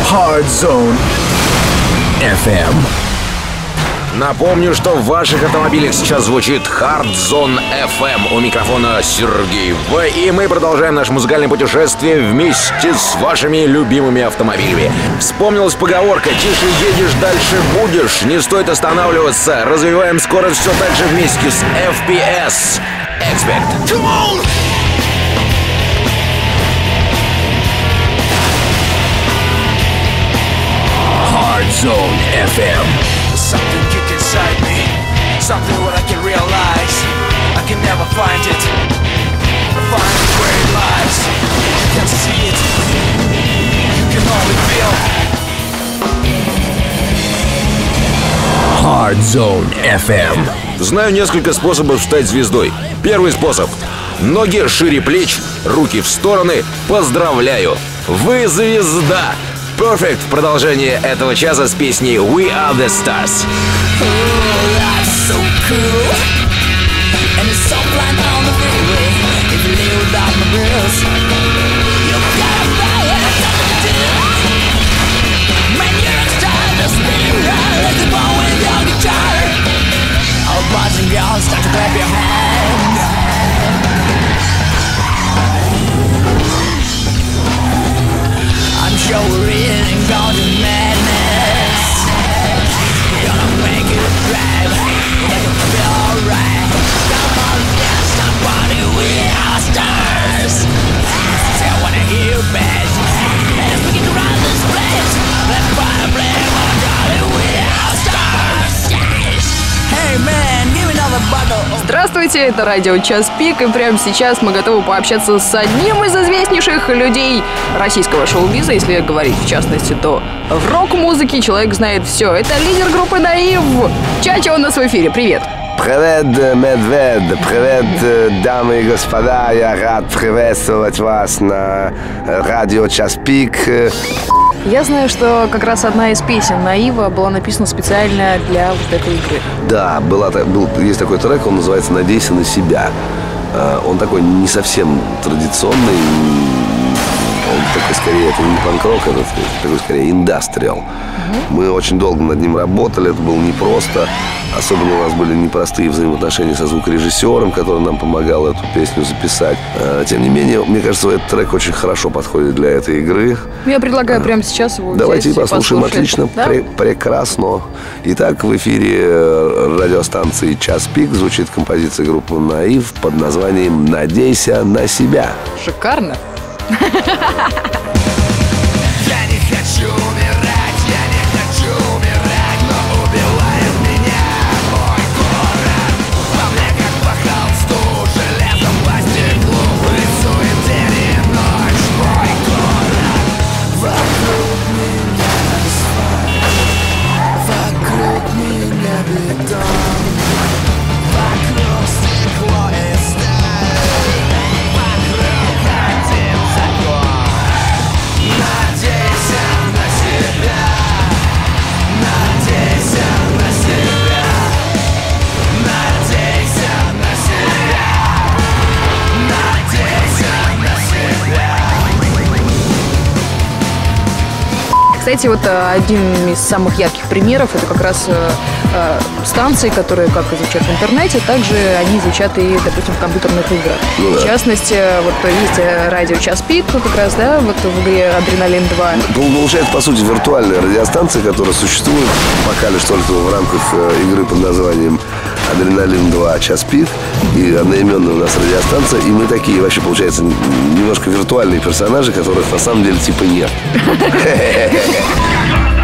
Hard Zone FM. Напомню, что в ваших автомобилях сейчас звучит Hard Zone FM. У микрофона Сергей В. И мы продолжаем наше музыкальное путешествие вместе с вашими любимыми автомобилями. Вспомнилась поговорка: тише едешь, дальше будешь. Не стоит останавливаться. Развиваем скорость все так же вместе с FPS. Expect. Come on! Hard Zone FM. Something kick inside me, something what I can realize. I can never find it, or find where it lies. You can see it, you can only feel. Hard Zone FM. Знаю несколько способов стать звездой. Первый способ. Ноги шире плеч, руки в стороны. Поздравляю! Вы звезда! Perfect в продолжение этого часа с песней We Are The Stars. Sure we're in and gone to madness. Gonna make it right, it'll be alright. Come on, dance somebody, we are stars. I wanna hear bad. Let's begin to run this place. Let's fire blame on God, we are stars. Hey man, give me another bottle. Здравствуйте, это радио «Час пик», и прямо сейчас мы готовы пообщаться с одним из известнейших людей российского шоу-биза. Если говорить в частности, то в рок-музыке человек знает все. Это лидер группы «Наив». Чача, у нас в эфире. Привет. Привет, Медведь, привет, дамы и господа, я рад приветствовать вас на радио «Час пик». Я знаю, что как раз одна из песен «Наива» была написана специально для вот этой игры. Да, есть такой трек, он называется «Надейся на себя». Он такой не совсем традиционный, он такой скорее, это не панк-рок, это такой скорее индастриал. Мы очень долго над ним работали, это было непросто. Особенно у нас были непростые взаимоотношения со звукорежиссером, который нам помогал эту песню записать. Тем не менее, мне кажется, этот трек очень хорошо подходит для этой игры. Я предлагаю прямо сейчас его Давайте взять послушаем. послушать. Отлично, Да? Прекрасно. Итак, в эфире радиостанции «Час пик» звучит композиция группы «Наив» под названием «Надейся на себя». Шикарно. Я не хочу умирать, я не хочу умирать, но убивает меня мой город. По мне как по холсту, железом по стеклу рисует день и ночь мой город. Вокруг меня асфальт, вокруг меня бетон, вокруг стекло и сталь, вокруг один закон. Надейся на себя, надейся на себя, надейся на себя, надейся на себя. Кстати, вот один из самых ярких примеров — это как раз станции, которые как звучат в интернете, также они звучат и, допустим, в компьютерных играх. Ну, да. В частности, вот есть радио «Час пик», как раз, да, вот в игре «Адреналин 2». Получается, по сути, виртуальная радиостанция, которая существует пока лишь только в рамках игры под названием «Адреналин 2. Час пик». И одноименная у нас радиостанция. И мы такие, вообще, получается, немножко виртуальные персонажи, которых на самом деле типа нет.